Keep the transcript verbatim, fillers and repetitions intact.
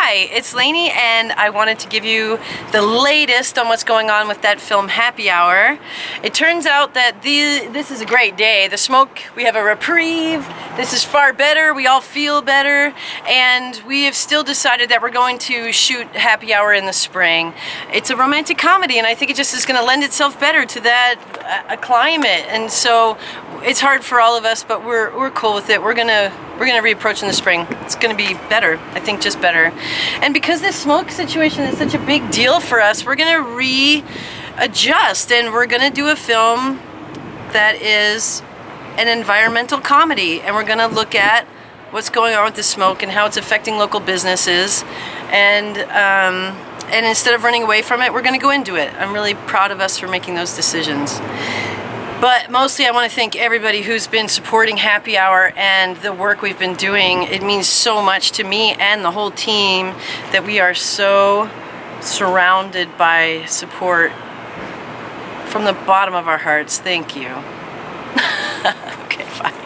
Hi, it's Lainey, and I wanted to give you the latest on what's going on with that film Happy Hour. It turns out that the, this is a great day. The smoke, we have a reprieve. This is far better. We all feel better, and we have still decided that we're going to shoot Happy Hour in the spring. It's a romantic comedy, and I think it just is going to lend itself better to that uh, climate. And so it's hard for all of us, but we're we're cool with it. We're gonna we're gonna reapproach in the spring. It's gonna be better. I think just better. And because this smoke situation is such a big deal for us, we're gonna readjust, and we're gonna do a film that is an environmental comedy, and we're gonna look at what's going on with the smoke and how it's affecting local businesses. And um, and instead of running away from it, we're gonna go into it. I'm really proud of us for making those decisions. But mostly I want to thank everybody who's been supporting Happy Hour and the work we've been doing. It means so much to me and the whole team that we are so surrounded by support from the bottom of our hearts. Thank you. Okay, bye.